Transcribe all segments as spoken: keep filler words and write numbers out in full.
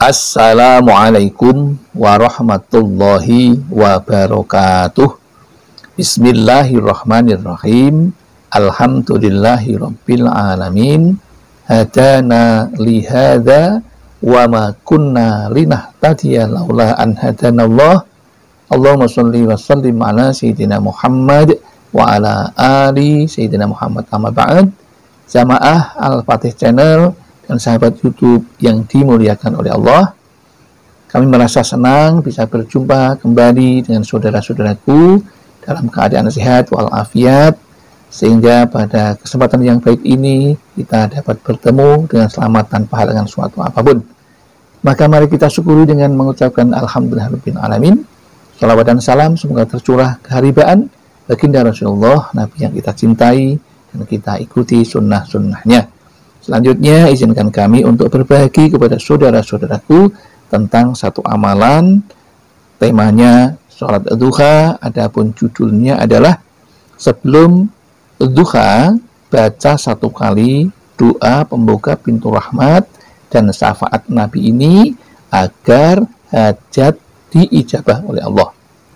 Assalamualaikum warahmatullahi wabarakatuh. Bismillahirrahmanirrahim. Alhamdulillahi rabbil alamin. Hadana lihada wa ma kunna linahtadiya laula an hadanallah. Allahumma sholli wa sallim ala sayyidina Muhammad wa ala ali sayyidina Muhammad. Amma ba'd. Jamaah Al-Fatih Channel dan sahabat YouTube yang dimuliakan oleh Allah, kami merasa senang bisa berjumpa kembali dengan saudara-saudaraku dalam keadaan sehat walafiat, sehingga pada kesempatan yang baik ini kita dapat bertemu dengan selamat tanpa halangan suatu apapun. Maka mari kita syukuri dengan mengucapkan alhamdulillahirabbil alamin. Salawat dan salam semoga tercurah keharibaan baginda Rasulullah, Nabi yang kita cintai dan kita ikuti sunnah-sunnahnya. Selanjutnya izinkan kami untuk berbagi kepada saudara-saudaraku tentang satu amalan, temanya sholat duha. Adapun judulnya adalah sebelum duha baca satu kali doa pembuka pintu rahmat dan syafaat Nabi ini agar hajat diijabah oleh Allah.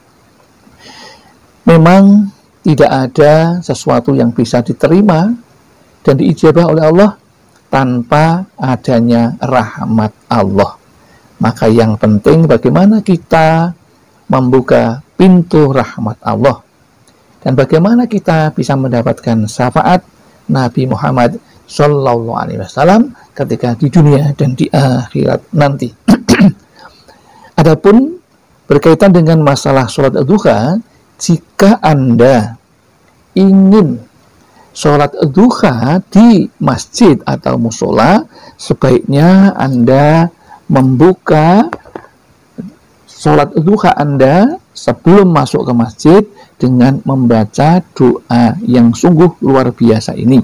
Memang tidak ada sesuatu yang bisa diterima dan diijabah oleh Allah tanpa adanya rahmat Allah. Maka yang penting bagaimana kita membuka pintu rahmat Allah dan bagaimana kita bisa mendapatkan syafaat Nabi Muhammad Shallallahu Alaihi Wasallam ketika di dunia dan di akhirat nanti. Adapun berkaitan dengan masalah sholat duha, jika Anda ingin sholat duha di masjid atau musola, sebaiknya Anda membuka sholat duha Anda sebelum masuk ke masjid dengan membaca doa yang sungguh luar biasa ini.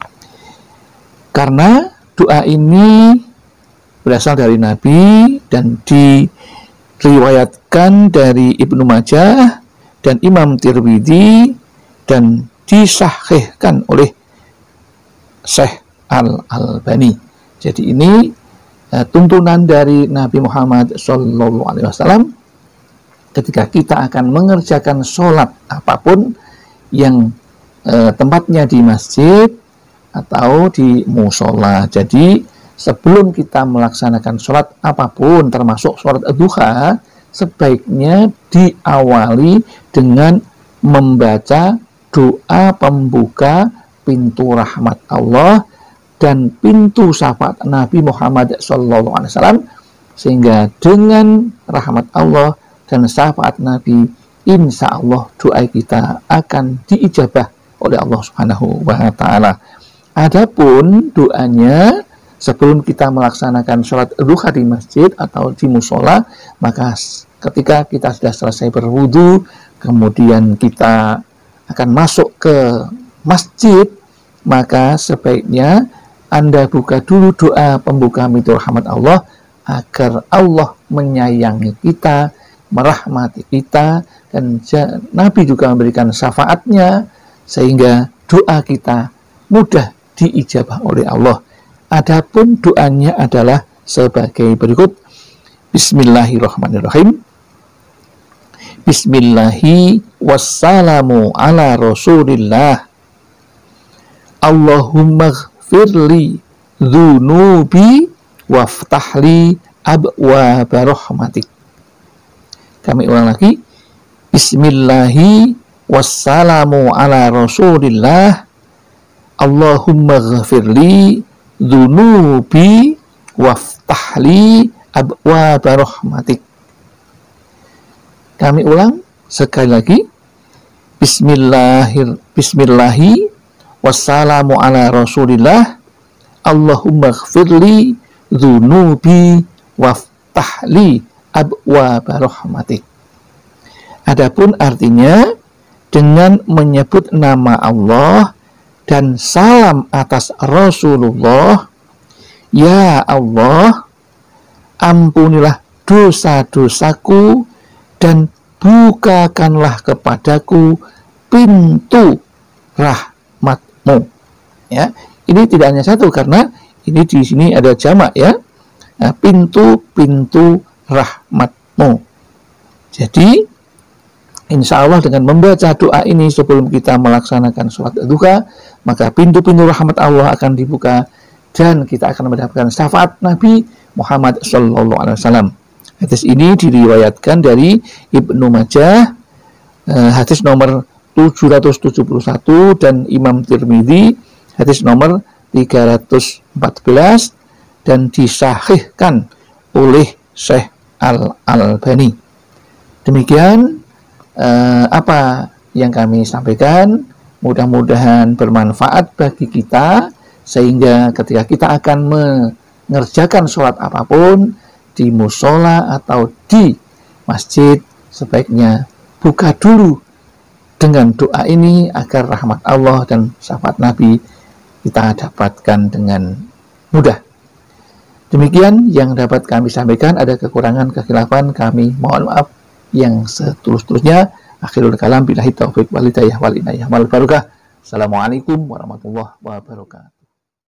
Karena doa ini berasal dari Nabi dan diriwayatkan dari Ibnu Majah dan Imam Tirmidzi dan disahihkan oleh Syekh Al-Albani. Jadi ini uh, tuntunan dari Nabi Muhammad Shallallahu Alaihi Wasallam ketika kita akan mengerjakan sholat apapun yang uh, tempatnya di masjid atau di musola. Jadi sebelum kita melaksanakan sholat apapun termasuk sholat duha, sebaiknya diawali dengan membaca doa pembuka pintu rahmat Allah dan pintu syafaat Nabi Muhammad Shallallahu Alaihi Wasallam, sehingga dengan rahmat Allah dan syafaat Nabi, insya Allah doa kita akan diijabah oleh Allah Subhanahu wa Ta'ala. Adapun doanya sebelum kita melaksanakan sholat duha di masjid atau di musola, maka ketika kita sudah selesai berwudu, kemudian kita akan masuk ke masjid, maka sebaiknya Anda buka dulu doa pembuka pintu rahmat Allah agar Allah menyayangi kita, merahmati kita, dan Nabi juga memberikan syafaatnya sehingga doa kita mudah diijabah oleh Allah. Adapun doanya adalah sebagai berikut. Bismillahirrahmanirrahim. Bismillahi wassalamu ala rasulillah. Allahumma gfirli dhunubi waftahli abwaba rahmatik. Kami ulang lagi. Bismillahi wassalamu ala rasulillah. Allahumma gfirli dhunubi waftahli abwaba rahmatik. Kami ulang sekali lagi. Bismillahir Bismillahi wassalamu ala rasulillah. Allahumma gfirli dhunubi waftahli abwaba rahmatik. Adapun artinya dengan menyebut nama Allah dan salam atas Rasulullah. Ya Allah, ampunilah dosa-dosaku dan bukakanlah kepadaku pintu rahmat-Mu. Ya, ini tidak hanya satu karena ini di sini ada jamak ya. uh, pintu-pintu rahmat-Mu. Jadi insya Allah dengan membaca doa ini sebelum kita melaksanakan sholat duha, maka pintu-pintu rahmat Allah akan dibuka dan kita akan mendapatkan syafaat Nabi Muhammad Shallallahu Alaihi Wasallam. Hadis ini diriwayatkan dari Ibnu Majah, eh, hadis nomor tujuh ratus tujuh puluh satu, dan Imam Tirmidzi hadis nomor tiga ratus empat belas, dan disahihkan oleh Syekh Al-Albani. Demikian Uh, apa yang kami sampaikan, mudah-mudahan bermanfaat bagi kita, sehingga ketika kita akan mengerjakan sholat apapun di musola atau di masjid, sebaiknya buka dulu dengan doa ini agar rahmat Allah dan syafaat Nabi kita dapatkan dengan mudah. Demikian yang dapat kami sampaikan. Ada kekurangan, kekhilafan, kami mohon maaf yang setulus-tulusnya. Akhirul kalam, billahi taufiq wal hidayah wal inayah wal barakah. Assalamualaikum warahmatullahi wabarakatuh.